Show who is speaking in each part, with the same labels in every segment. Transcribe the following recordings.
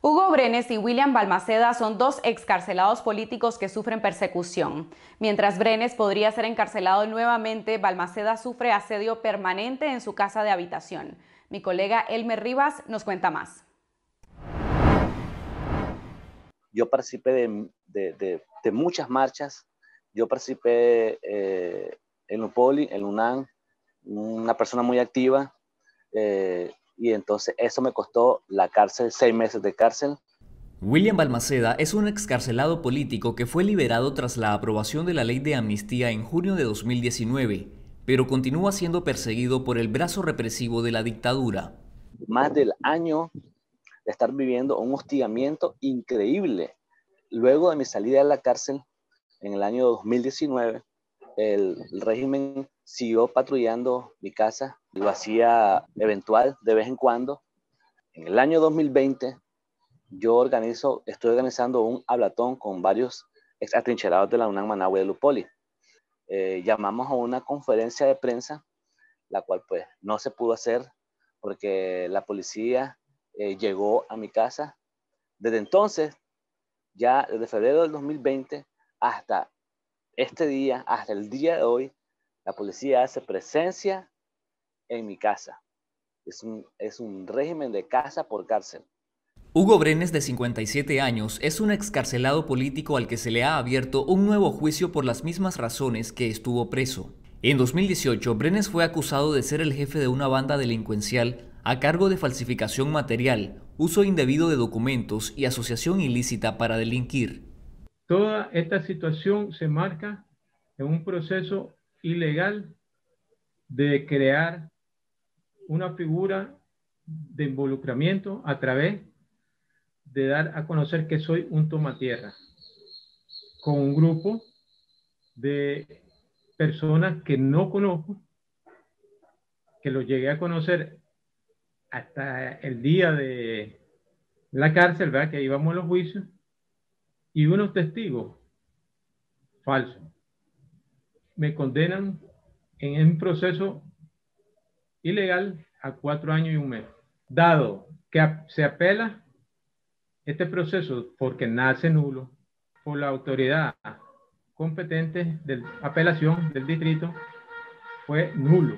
Speaker 1: Hugo Brenes y William Balmaceda son dos excarcelados políticos que sufren persecución. Mientras Brenes podría ser encarcelado nuevamente, Balmaceda sufre asedio permanente en su casa de habitación. Mi colega Elmer Rivas nos cuenta más.
Speaker 2: Yo participé de muchas marchas. Yo participé en Lupoli, en UNAM, una persona muy activa. Y entonces eso me costó la cárcel, 6 meses de cárcel.
Speaker 3: William Balmaceda es un excarcelado político que fue liberado tras la aprobación de la ley de amnistía en junio de 2019, pero continúa siendo perseguido por el brazo represivo de la dictadura.
Speaker 2: Más del año de estar viviendo un hostigamiento increíble. Luego de mi salida de la cárcel, en el año 2019, el régimen siguió patrullando mi casa, lo hacía eventual, de vez en cuando. En el año 2020, estoy organizando un hablatón con varios ex atrincherados de la UNAM Managua de Lupoli. Llamamos a una conferencia de prensa, la cual pues no se pudo hacer porque la policía llegó a mi casa. Desde entonces, ya desde febrero del 2020 hasta este día, hasta el día de hoy, la policía hace presencia en mi casa. Es un régimen de casa por cárcel.
Speaker 3: Hugo Brenes, de 57 años, es un excarcelado político al que se le ha abierto un nuevo juicio por las mismas razones que estuvo preso. En 2018, Brenes fue acusado de ser el jefe de una banda delincuencial a cargo de falsificación material, uso indebido de documentos y asociación ilícita para delinquir.
Speaker 4: Toda esta situación se marca en un proceso ilegal de crear una figura de involucramiento a través de dar a conocer que soy un tomatierra con un grupo de personas que no conozco, que lo llegué a conocer hasta el día de la cárcel, ¿verdad? Que íbamos a los juicios, y unos testigos falsos me condenan en un proceso ilegal a 4 años y 1 mes. Dado que se apela este proceso porque nace nulo por la autoridad competente de apelación del distrito, fue nulo.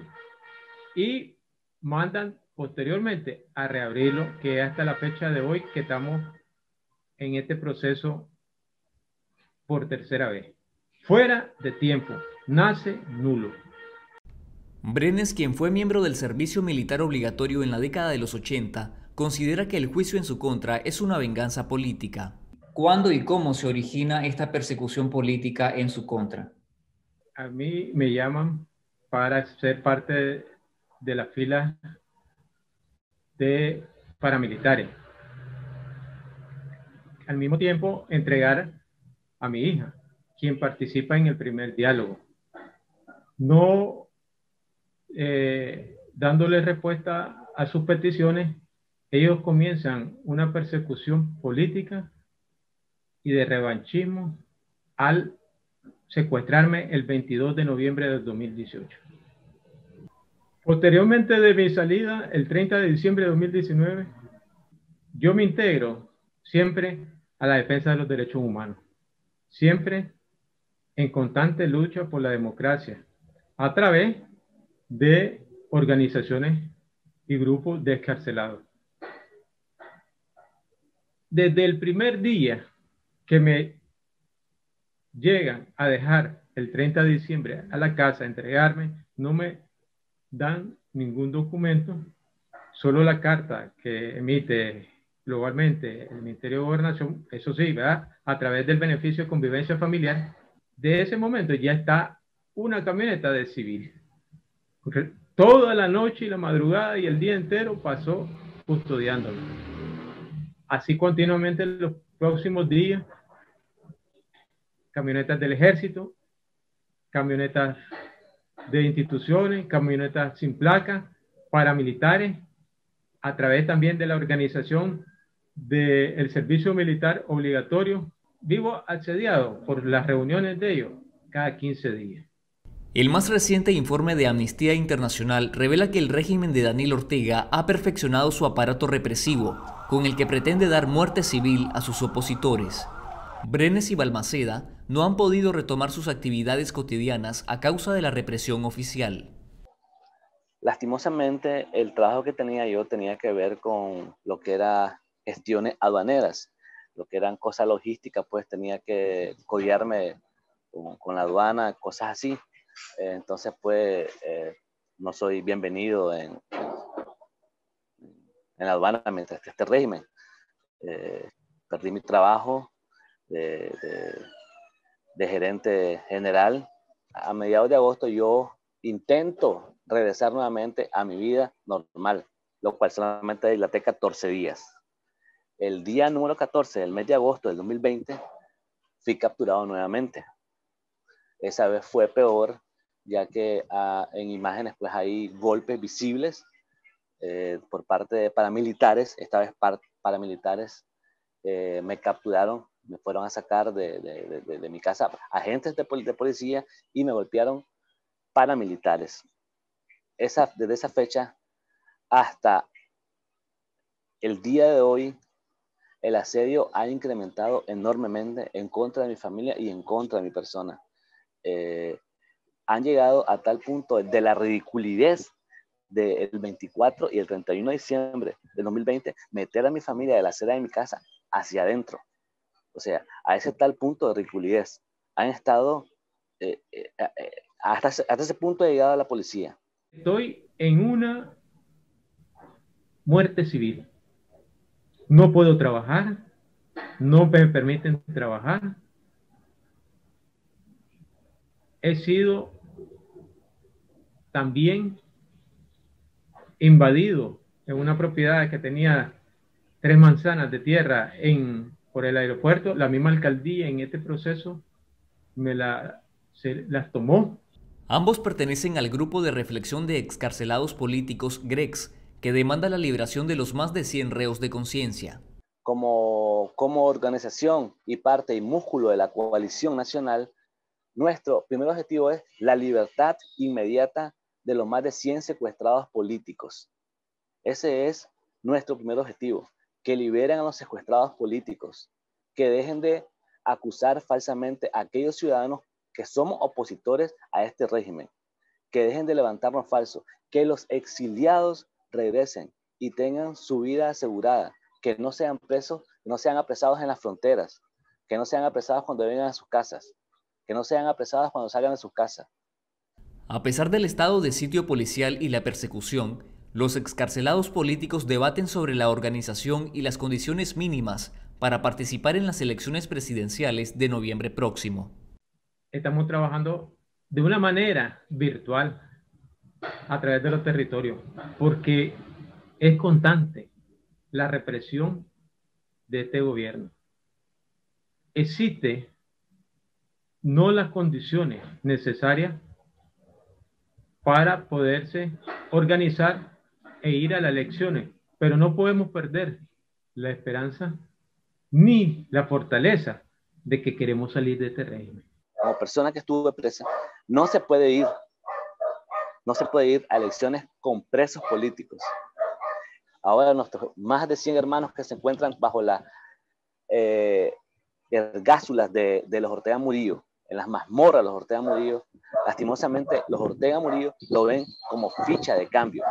Speaker 4: Y mandan posteriormente a reabrirlo, que hasta la fecha de hoy que estamos en este proceso por tercera vez. Fuera de tiempo, nace nulo.
Speaker 3: Brenes, quien fue miembro del servicio militar obligatorio en la década de los 80, considera que el juicio en su contra es una venganza política. ¿Cuándo y cómo se origina esta persecución política en su contra?
Speaker 4: A mí me llaman para ser parte de la fila de paramilitares. Al mismo tiempo, entregar a mi hija, quien participa en el primer diálogo. No dándole respuesta a sus peticiones, ellos comienzan una persecución política y de revanchismo al secuestrarme el 22 de noviembre del 2018. Posteriormente de mi salida, el 30 de diciembre de 2019, yo me integro siempre a la defensa de los derechos humanos, siempre en constante lucha por la democracia, a través de organizaciones y grupos de excarcelados. Desde el primer día que me llegan a dejar el 30 de diciembre a la casa, a entregarme, no me dan ningún documento, solo la carta que emite globalmente el Ministerio de Gobernación, eso sí, ¿verdad? A través del beneficio de convivencia familiar. De ese momento ya está una camioneta de civil. Porque toda la noche y la madrugada y el día entero pasó custodiándolo. Así continuamente en los próximos días, camionetas del ejército, camionetas de instituciones, camionetas sin placa, paramilitares, a través también de la organización del servicio militar obligatorio. Vivo asediado por las reuniones de ellos cada 15 días.
Speaker 3: El más reciente informe de Amnistía Internacional revela que el régimen de Daniel Ortega ha perfeccionado su aparato represivo, con el que pretende dar muerte civil a sus opositores. Brenes y Balmaceda no han podido retomar sus actividades cotidianas a causa de la represión oficial.
Speaker 2: Lastimosamente, el trabajo que tenía yo tenía que ver con lo que era gestiones aduaneras, lo que eran cosas logísticas, pues tenía que codiarme con la aduana, cosas así. Entonces, pues, no soy bienvenido en la aduana mientras este régimen. Perdí mi trabajo de gerente general. A mediados de agosto yo intento regresar nuevamente a mi vida normal, lo cual solamente dilaté 14 días. El día número 14 del mes de agosto del 2020 fui capturado nuevamente. Esa vez fue peor, ya que en imágenes pues hay golpes visibles por parte de paramilitares. Esta vez paramilitares me capturaron, me fueron a sacar de mi casa agentes de policía y me golpearon paramilitares. Desde esa fecha hasta el día de hoy, el asedio ha incrementado enormemente en contra de mi familia y en contra de mi persona. Han llegado a tal punto de la ridiculez del 24 y el 31 de diciembre de 2020, meter a mi familia de la acera de mi casa hacia adentro. O sea, a ese tal punto de ridiculez. Han estado, hasta ese punto ha llegado la policía.
Speaker 4: Estoy en una muerte civil. No puedo trabajar, no me permiten trabajar. He sido también invadido en una propiedad que tenía 3 manzanas de tierra por el aeropuerto. La misma alcaldía en este proceso se las tomó.
Speaker 3: Ambos pertenecen al grupo de reflexión de excarcelados políticos GREX, que demanda la liberación de los más de 100 reos de conciencia.
Speaker 2: Como organización y parte y músculo de la coalición nacional, nuestro primer objetivo es la libertad inmediata de los más de 100 secuestrados políticos. Ese es nuestro primer objetivo, que liberen a los secuestrados políticos, que dejen de acusar falsamente a aquellos ciudadanos que somos opositores a este régimen, que dejen de levantarnos falsos, que los exiliados regresen y tengan su vida asegurada, que no sean presos, que no sean apresados en las fronteras, que no sean apresados cuando vengan a sus casas, que no sean apresados cuando salgan de sus casas.
Speaker 3: A pesar del estado de sitio policial y la persecución, los excarcelados políticos debaten sobre la organización y las condiciones mínimas para participar en las elecciones presidenciales de noviembre próximo.
Speaker 4: Estamos trabajando de una manera virtual a través de los territorios, porque es constante la represión de este gobierno. Existe no las condiciones necesarias para poderse organizar e ir a las elecciones, pero no podemos perder la esperanza ni la fortaleza de que queremos salir de este régimen.
Speaker 2: Como persona que estuvo presa, no se puede ir a elecciones con presos políticos. Ahora nuestros más de 100 hermanos que se encuentran bajo las ergástulas de los Ortega Murillo, en las mazmorras de los Ortega Murillo, lastimosamente los Ortega Murillo lo ven como ficha de cambio.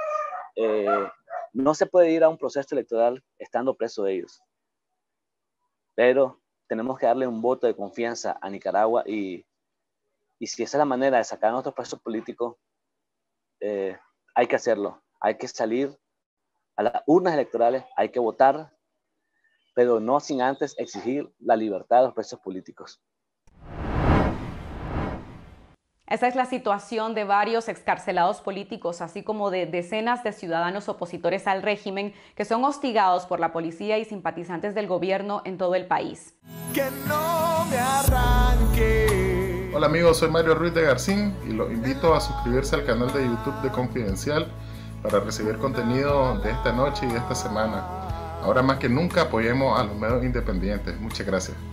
Speaker 2: No se puede ir a un proceso electoral estando preso de ellos, pero tenemos que darle un voto de confianza a Nicaragua y si esa es la manera de sacar a nuestros presos políticos, hay que hacerlo. Hay que salir a las urnas electorales, hay que votar, pero no sin antes exigir la libertad de los presos políticos.
Speaker 1: Esa es la situación de varios excarcelados políticos, así como de decenas de ciudadanos opositores al régimen que son hostigados por la policía y simpatizantes del gobierno en todo el país.
Speaker 5: Que no me arranque.
Speaker 6: Hola amigos, soy Mario Ruiz de Garcín y los invito a suscribirse al canal de YouTube de Confidencial para recibir contenido de esta noche y de esta semana. Ahora más que nunca apoyemos a los medios independientes. Muchas gracias.